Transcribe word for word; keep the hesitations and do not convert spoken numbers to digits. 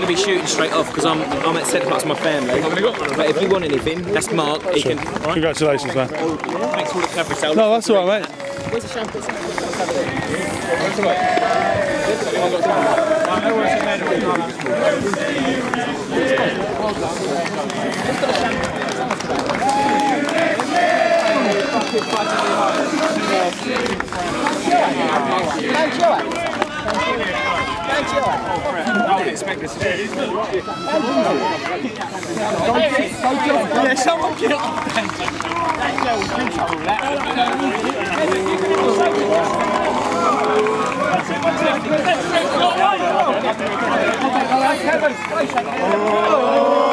going to be shooting straight off because I'm I'm at centre parts with my family. But if you want anything, that's Mark. He Sure. can. Congratulations, man. Thanks for all the coverage, Sal. No, that's all right, mate. Where's the champagne? I would expect this to be. Yeah, someone get off that. That